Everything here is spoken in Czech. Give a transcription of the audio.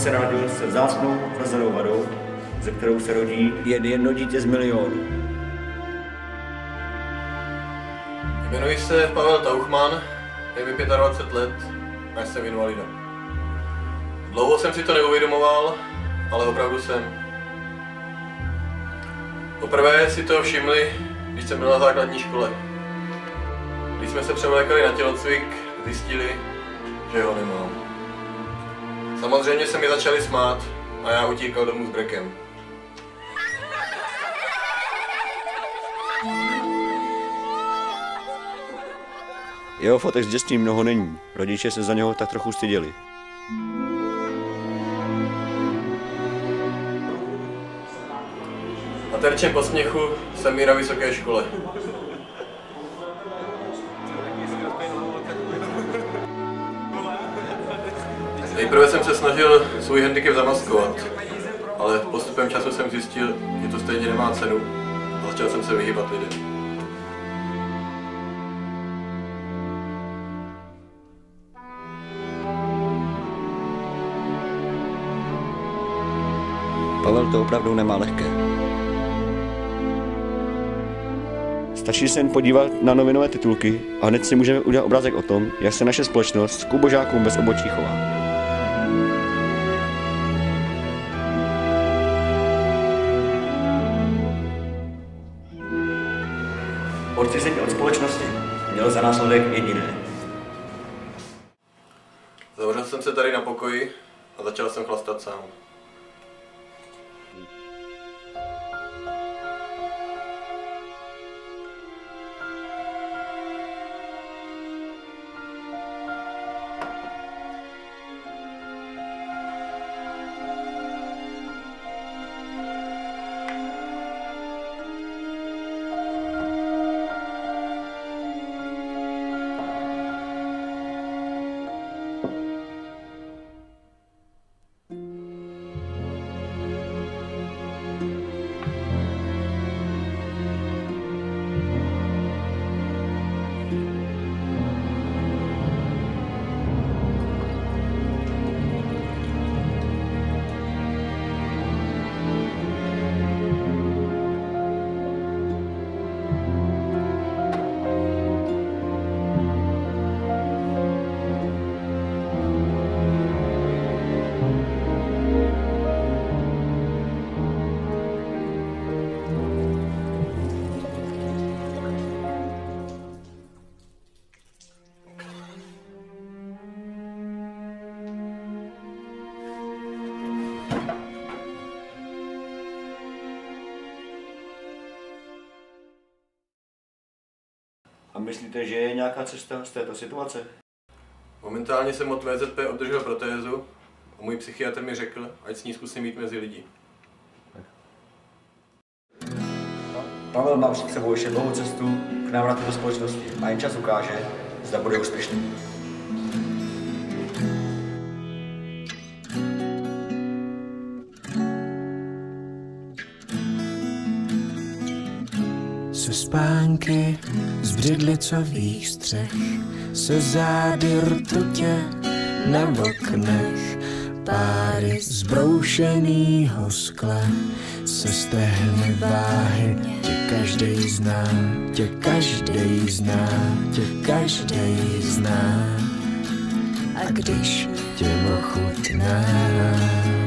se narodil se vzácnou vrozenou vadou, ze kterou se rodí jen jedno dítě z milionu. Jmenuji se Pavel Tauchman, je mi 25 let a jsem invalida. Dlouho jsem si to neuvědomoval, ale opravdu jsem. Poprvé si to všimli, když jsem byl na základní škole. Když jsme se převlékali na tělocvik, zjistili, že ho nemám. Samozřejmě se mi začali smát a já utíkal domů s brekem. Jeho fotek z dětství mnoho není, rodiče se za něho tak trochu styděli. Na terčem posměchu jsem i na vysoké škole. Nejprve jsem se snažil svůj handicap zamaskovat, ale postupem času jsem zjistil, že to stejně nemá cenu a začal jsem se vyhýbat lidem. Pavel to opravdu nemá lehké. Stačí se jen podívat na novinové titulky a hned si můžeme udělat obrázek o tom, jak se naše společnost k ubožákům bez obočí chová. Odcizení od společnosti mělo za následek jediné. Zavřel jsem se tady na pokoji a začal jsem chlastat sám. A myslíte, že je nějaká cesta z této situace? Momentálně jsem od VZP obdržel protézu a můj psychiatr mi řekl, ať s ní zkusím jít mezi lidi. Pavel má před sebou ještě dlouhou cestu k návratu do společnosti a jen čas ukáže, zda bude úspěšný. Se spánky z břidlicových střech, se zády rtutě na oknech, páry zbroušenýho skla, se stehny váhy, tě každej zná, tě každej zná, tě každej zná. A když tě ochutná,